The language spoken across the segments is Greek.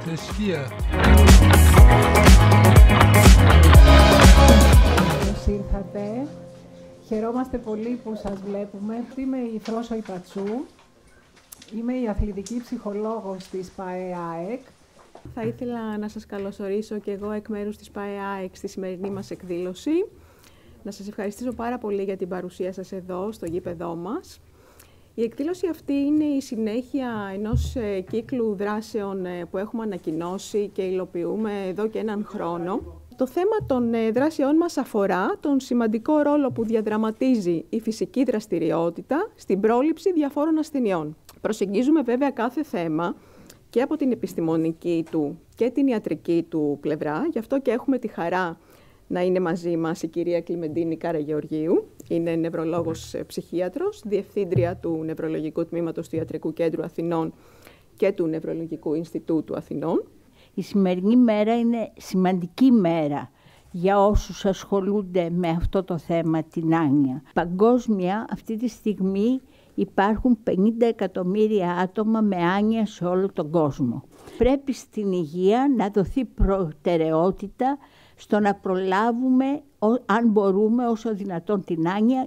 Τεσχία. Καλώς ήρθατε. Χαιρόμαστε πολύ που σας βλέπουμε. Είμαι η Φρόσο Ιπατσού. Είμαι η αθλητική ψυχολόγος της ΠΑΕ-ΑΕΚ. Θα ήθελα να σας καλωσορίσω και εγώ εκ μέρους της ΠΑΕ-ΑΕΚ στη σημερινή μας εκδήλωση. Να σας ευχαριστήσω πάρα πολύ για την παρουσία σας εδώ, στο γήπεδό μας. Η εκδήλωση αυτή είναι η συνέχεια ενός κύκλου δράσεων που έχουμε ανακοινώσει και υλοποιούμε εδώ και έναν χρόνο. Το θέμα των δράσεών μας αφορά τον σημαντικό ρόλο που διαδραματίζει η φυσική δραστηριότητα στην πρόληψη διαφόρων ασθενειών. Προσεγγίζουμε βέβαια κάθε θέμα και από την επιστημονική του και την ιατρική του πλευρά, γι' αυτό και έχουμε τη χαρά να είναι μαζί μας η κυρία Κλιμεντίνη Καραγεωργίου. Είναι νευρολόγος ψυχίατρος, διευθύντρια του Νευρολογικού Τμήματος του Ιατρικού Κέντρου Αθηνών και του Νευρολογικού Ινστιτούτου Αθηνών. Η σημερινή μέρα είναι σημαντική μέρα για όσους ασχολούνται με αυτό το θέμα, την άνοια. Παγκόσμια αυτή τη στιγμή υπάρχουν 50 εκατομμύρια άτομα με άνοια σε όλο τον κόσμο. Πρέπει στην υγεία να δοθεί προτεραιότητα στο να προλάβουμε, αν μπορούμε, όσο δυνατόν την άνοια,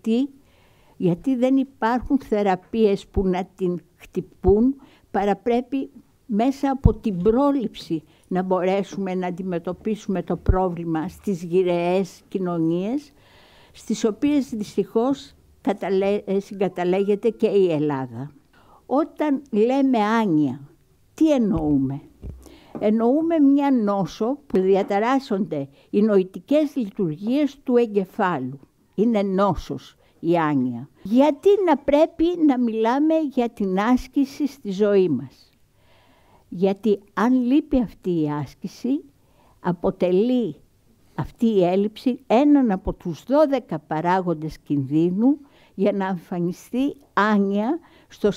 γιατί δεν υπάρχουν θεραπείες που να την χτυπούν, παρά πρέπει μέσα από την πρόληψη να μπορέσουμε να αντιμετωπίσουμε το πρόβλημα στις γυραιές κοινωνίες, στις οποίες δυστυχώς συγκαταλέγεται και η Ελλάδα. Όταν λέμε άνοια, τι εννοούμε? Εννοούμε μια νόσο που διαταράσσονται οι νοητικές λειτουργίες του εγκεφάλου. Είναι νόσος η άνοια. Γιατί να πρέπει να μιλάμε για την άσκηση στη ζωή μας? Γιατί αν λείπει αυτή η άσκηση, αποτελεί αυτή η έλλειψη έναν από τους 12 παράγοντες κινδύνου για να εμφανιστεί άνοια στο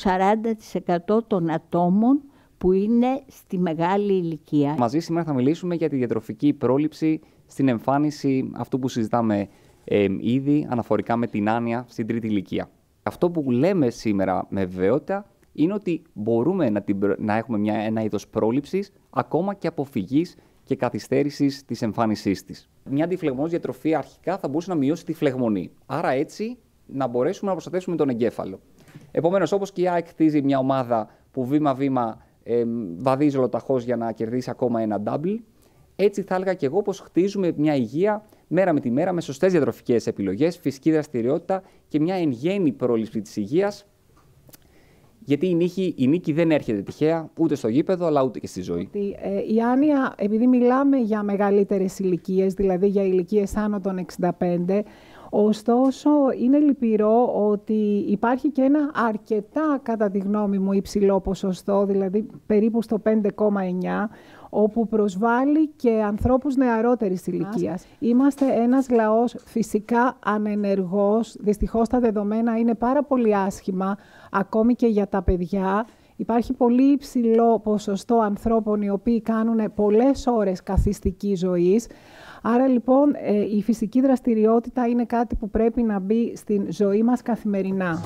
40% των ατόμων που είναι στη μεγάλη ηλικία. Μαζί σήμερα θα μιλήσουμε για τη διατροφική πρόληψη στην εμφάνιση αυτού που συζητάμε ήδη αναφορικά με την άνοια στην τρίτη ηλικία. Αυτό που λέμε σήμερα με βεβαιότητα είναι ότι μπορούμε να έχουμε ένα είδος πρόληψης, ακόμα και αποφυγής και καθυστέρησης της εμφάνισής της. Μια αντιφλεγμονώδης διατροφή αρχικά θα μπορούσε να μειώσει τη φλεγμονή. Άρα έτσι να μπορέσουμε να προστατεύσουμε τον εγκέφαλο. Επομένως, όπως και η ΑΕΚ χτίζει μια ομάδα που βήμα-βήμα βαδίζει ολοταχώς για να κερδίσει ακόμα ένα double, έτσι θα έλεγα και εγώ πως χτίζουμε μια υγεία μέρα με τη μέρα με σωστές διατροφικές επιλογές, φυσική δραστηριότητα και μια εν γέννη πρόληψη της υγείας. Γιατί η νίκη δεν έρχεται τυχαία ούτε στο γήπεδο αλλά ούτε και στη ζωή. Η άνοια, επειδή μιλάμε για μεγαλύτερες ηλικίες, δηλαδή για ηλικίες άνω των 65, ωστόσο είναι λυπηρό ότι υπάρχει και ένα αρκετά, κατά τη γνώμη μου, υψηλό ποσοστό, δηλαδή περίπου στο 5,9%, όπου προσβάλλει και ανθρώπους νεαρότερης ηλικίας. Είμαστε ένας λαός φυσικά ανενεργός, δυστυχώς τα δεδομένα είναι πάρα πολύ άσχημα, ακόμη και για τα παιδιά. Υπάρχει πολύ υψηλό ποσοστό ανθρώπων οι οποίοι κάνουν πολλές ώρες καθιστικής ζωής. Άρα λοιπόν η φυσική δραστηριότητα είναι κάτι που πρέπει να μπει στην ζωή μας καθημερινά.